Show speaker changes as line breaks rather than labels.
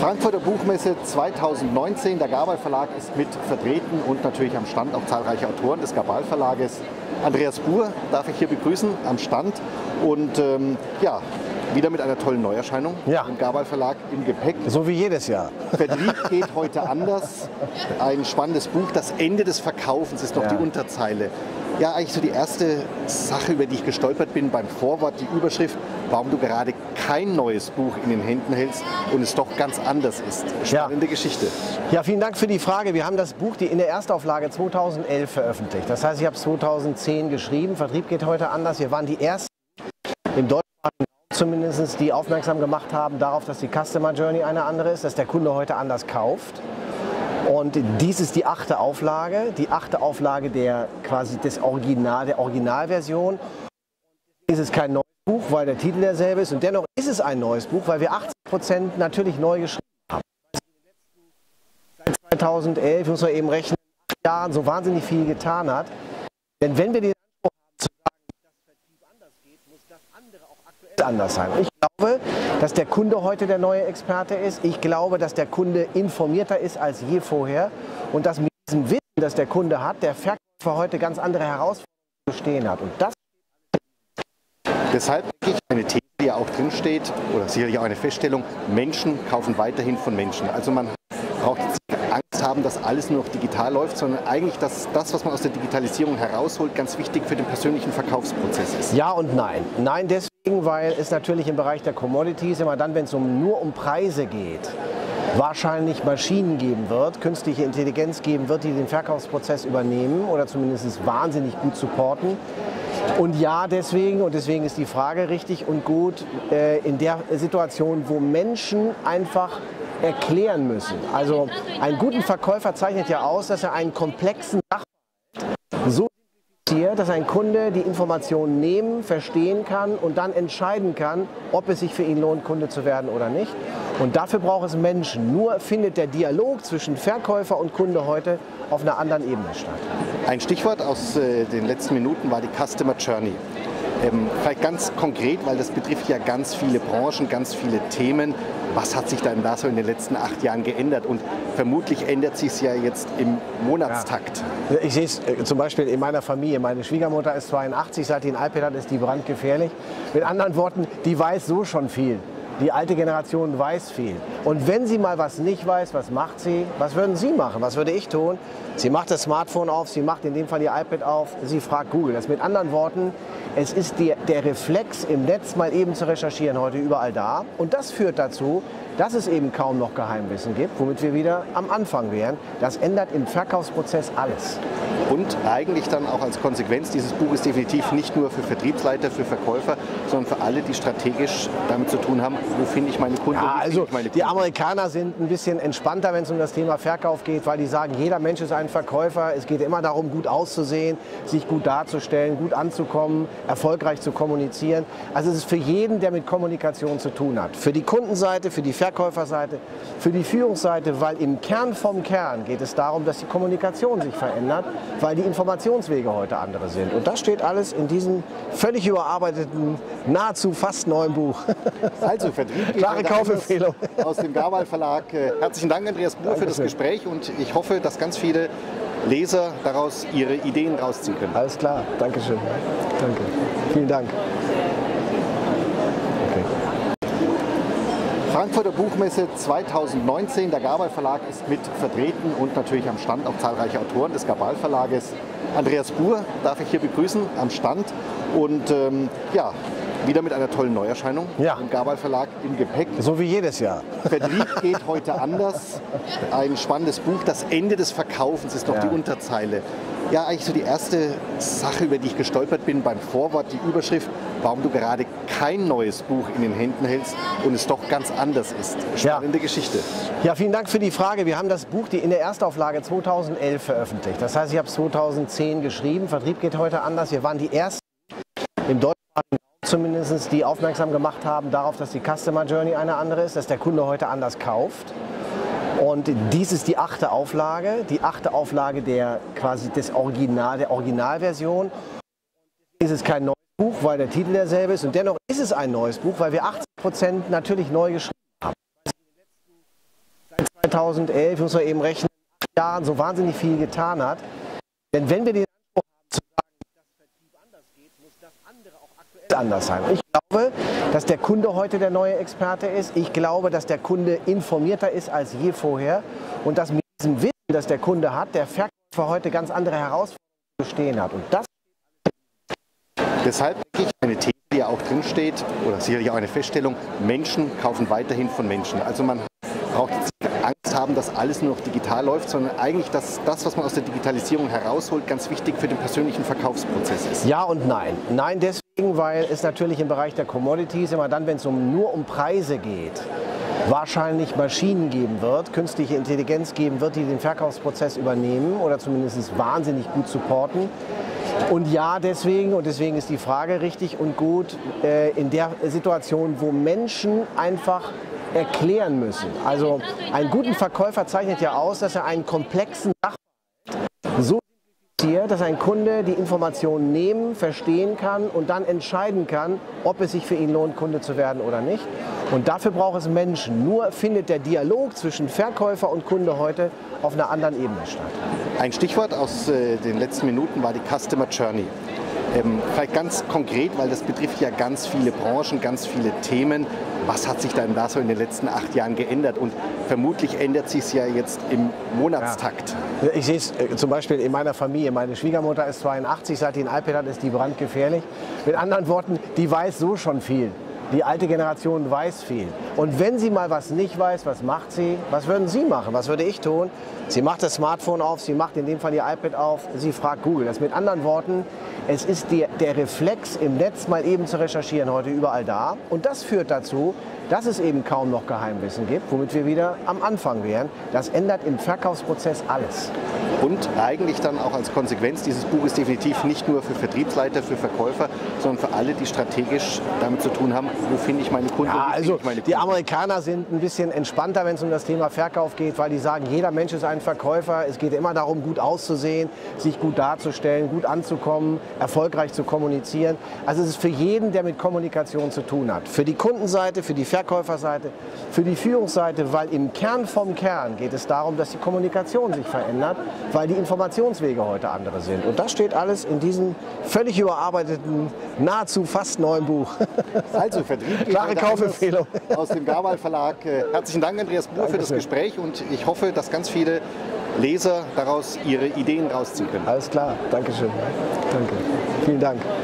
Frankfurter Buchmesse 2019. Der Gabal Verlag ist mit vertreten und natürlich am Stand auch zahlreiche Autoren des Gabal Verlages. Andreas Buhr darf ich hier begrüßen am Stand und ja, wieder mit einer tollen Neuerscheinung im Gabal Verlag im Gepäck.
So wie jedes Jahr.
Vertrieb geht heute anders. Ein spannendes Buch. Das Ende des Verkaufens ist noch die Unterzeile. Ja, eigentlich so die erste Sache, über die ich gestolpert bin beim Vorwort, die Überschrift, warum du gerade kein neues Buch in den Händen hältst und es doch ganz anders ist. Spannende Geschichte.
Ja, vielen Dank für die Frage. Wir haben das Buch in der Erstauflage 2011 veröffentlicht. Das heißt, ich habe es 2010 geschrieben. Vertrieb geht heute anders. Wir waren die ersten im deutschsprachigen Raum zumindest, die aufmerksam gemacht haben darauf, dass die Customer Journey eine andere ist, dass der Kunde heute anders kauft. Und dies ist die 8. Auflage, der Originalversion. Es ist kein neues Buch, weil der Titel derselbe ist, und dennoch ist es ein neues Buch, weil wir 80% natürlich neu geschrieben haben. Seit 2011, muss man eben rechnen, 8 Jahren so wahnsinnig viel getan hat. Denn wenn wir den Anspruch haben zu sagen, dass Vertrieb anders geht, muss das andere auch aktuell anders sein. Ich glaube, dass der Kunde heute der neue Experte ist. Ich glaube, dass der Kunde informierter ist als je vorher und dass mit diesem Wissen, das der Kunde hat, der Verkäufer heute ganz andere Herausforderungen zu stehen hat. Und das
deshalb denke ich, eine These, die ja auch drin steht, oder sicherlich auch eine Feststellung, Menschen kaufen weiterhin von Menschen. Also man braucht jetzt nicht Angst haben, dass alles nur noch digital läuft, sondern eigentlich, dass das, was man aus der Digitalisierung herausholt, ganz wichtig für den persönlichen Verkaufsprozess ist.
Ja und nein. Nein deswegen, weil es natürlich im Bereich der Commodities, immer dann, wenn es nur um Preise geht, wahrscheinlich Maschinen geben wird, künstliche Intelligenz geben wird, die den Verkaufsprozess übernehmen oder zumindest wahnsinnig gut supporten. Und ja, deswegen ist die Frage richtig und gut, in der Situation, wo Menschen einfach erklären müssen. Also einen guten Verkäufer zeichnet ja aus, dass er einen komplexen Sachverhalt so simplifiziert, dass ein Kunde die Informationen nehmen, verstehen kann und dann entscheiden kann, ob es sich für ihn lohnt, Kunde zu werden oder nicht. Und dafür braucht es Menschen. Nur findet der Dialog zwischen Verkäufer und Kunde heute auf einer anderen Ebene statt.
Ein Stichwort aus den letzten Minuten war die Customer Journey. Vielleicht ganz konkret, weil das betrifft ja ganz viele Branchen, ganz viele Themen. Was hat sich denn da so in den letzten 8 Jahren geändert? Und vermutlich ändert sich es ja jetzt im Monatstakt.
Ja. Ich sehe es zum Beispiel in meiner Familie. Meine Schwiegermutter ist 82, seit die ein iPad hat, ist die brandgefährlich. Mit anderen Worten, die weiß so schon viel. Die alte Generation weiß viel. Und wenn sie mal was nicht weiß, was macht sie? Was würden Sie machen? Was würde ich tun? Sie macht das Smartphone auf, sie macht in dem Fall ihr iPad auf, sie fragt Google. Das mit anderen Worten, es ist der Reflex im Netz mal eben zu recherchieren heute überall da. Und das führt dazu, dass es eben kaum noch Geheimwissen gibt, womit wir wieder am Anfang wären. Das ändert im Verkaufsprozess alles.
Und eigentlich dann auch als Konsequenz dieses Buches definitiv nicht nur für Vertriebsleiter, für Verkäufer, sondern für alle, die strategisch damit zu tun haben, wo finde ich meine Kunden?
Ja, also die Amerikaner sind ein bisschen entspannter, wenn es um das Thema Verkauf geht, weil die sagen, jeder Mensch ist ein Verkäufer. Es geht immer darum, gut auszusehen, sich gut darzustellen, gut anzukommen, erfolgreich zu kommunizieren. Also es ist für jeden, der mit Kommunikation zu tun hat. Für die Kundenseite, für die Verkäuferseite, für die Führungsseite, weil im Kern vom Kern geht es darum, dass die Kommunikation sich verändert, weil die Informationswege heute andere sind. Und das steht alles in diesem völlig überarbeiteten, nahezu fast neuen Buch.
Also Vertrieb
klare Kaufempfehlung
aus dem Gabal Verlag. Herzlichen Dank, Andreas Buhr, für das Gespräch, und ich hoffe, dass ganz viele Leser daraus ihre Ideen rausziehen können.
Alles klar, Dankeschön. Danke. Vielen Dank.
Frankfurter Buchmesse 2019. Der Gabal Verlag ist mit vertreten und natürlich am Stand auch zahlreiche Autoren des Gabal Verlages. Andreas Buhr darf ich hier begrüßen am Stand und ja, wieder mit einer tollen Neuerscheinung im Gabal Verlag im Gepäck.
So wie jedes Jahr.
Vertrieb geht heute anders. Ein spannendes Buch. Das Ende des Verkaufens ist noch die Unterzeile. Ja, eigentlich so die erste Sache, über die ich gestolpert bin beim Vorwort, die Überschrift, warum du gerade kein neues Buch in den Händen hältst und es doch ganz anders ist. Spannende Geschichte.
Ja, vielen Dank für die Frage. Wir haben das Buch in der Erstauflage 2011 veröffentlicht. Das heißt, ich habe es 2010 geschrieben. Vertrieb geht heute anders. Wir waren die ersten im deutschsprachigen Raum zumindest, die aufmerksam gemacht haben darauf, dass die Customer Journey eine andere ist, dass der Kunde heute anders kauft. Und dies ist die 8. Auflage, der Originalversion. Es ist kein neues Buch, weil der Titel derselbe ist, und dennoch ist es ein neues Buch, weil wir 80% natürlich neu geschrieben haben. 2011, muss man eben rechnen, 8 Jahren so wahnsinnig viel getan hat. Denn wenn wir den Anspruch haben zu sagen, dass Vertrieb anders geht, muss das andere auch aktuell anders sein. Ich glaube, dass der Kunde heute der neue Experte ist. Ich glaube, dass der Kunde informierter ist als je vorher und dass mit diesem Wissen, das der Kunde hat, der Verkäufer heute ganz andere Herausforderungen zu stehen hat. Und das
Deshalb denke ich, eine These, die ja auch drin steht, oder sicherlich auch eine Feststellung, Menschen kaufen weiterhin von Menschen. Also man braucht jetzt nicht Angst haben, dass alles nur noch digital läuft, sondern eigentlich, dass das, was man aus der Digitalisierung herausholt, ganz wichtig für den persönlichen Verkaufsprozess ist.
Ja und nein. Nein deswegen, weil es natürlich im Bereich der Commodities immer dann, wenn es nur um Preise geht, wahrscheinlich Maschinen geben wird, künstliche Intelligenz geben wird, die den Verkaufsprozess übernehmen oder zumindest wahnsinnig gut supporten. Und ja, deswegen ist die Frage richtig und gut, in der Situation, wo Menschen einfach erklären müssen. Also einen guten Verkäufer zeichnet ja aus, dass er einen komplexen Sachverhalt so simplifiziert, dass ein Kunde die Informationen nehmen, verstehen kann und dann entscheiden kann, ob es sich für ihn lohnt, Kunde zu werden oder nicht. Und dafür braucht es Menschen. Nur findet der Dialog zwischen Verkäufer und Kunde heute auf einer anderen Ebene statt.
Ein Stichwort aus den letzten Minuten war die Customer Journey. Vielleicht ganz konkret, weil das betrifft ja ganz viele Branchen, ganz viele Themen. Was hat sich denn da so in den letzten 8 Jahren geändert? Und vermutlich ändert sich es ja jetzt im Monatstakt.
Ja. Ich sehe es zum Beispiel in meiner Familie. Meine Schwiegermutter ist 82, seit die ein iPad hat, ist die brandgefährlich. Mit anderen Worten, die weiß so schon viel. Die alte Generation weiß viel. Und wenn sie mal was nicht weiß, was macht sie? Was würden Sie machen? Was würde ich tun? Sie macht das Smartphone auf, sie macht in dem Fall ihr iPad auf, sie fragt Google. Das mit anderen Worten, es ist der Reflex im Netz mal eben zu recherchieren heute überall da. Und das führt dazu, dass es eben kaum noch Geheimwissen gibt, womit wir wieder am Anfang wären. Das ändert im Verkaufsprozess alles.
Und eigentlich dann auch als Konsequenz dieses Buches definitiv nicht nur für Vertriebsleiter, für Verkäufer, sondern für alle, die strategisch damit zu tun haben, wo finde ich meine Kunden?
Ja, also die Amerikaner sind ein bisschen entspannter, wenn es um das Thema Verkauf geht, weil die sagen, jeder Mensch ist ein Verkäufer. Es geht immer darum, gut auszusehen, sich gut darzustellen, gut anzukommen, erfolgreich zu kommunizieren. Also es ist für jeden, der mit Kommunikation zu tun hat. Für die Kundenseite, für die Verkäuferseite, für die Führungsseite, weil im Kern vom Kern geht es darum, dass die Kommunikation sich verändert, weil die Informationswege heute andere sind. Und das steht alles in diesem völlig überarbeiteten, nahezu fast neuen Buch.
Also Vertrieb,
klare Kaufempfehlung
aus dem Gawal Verlag. Herzlichen Dank, Andreas Buhr, für das Gespräch und ich hoffe, dass ganz viele Leser daraus ihre Ideen rausziehen können.
Alles klar, Dankeschön. Danke. Vielen Dank.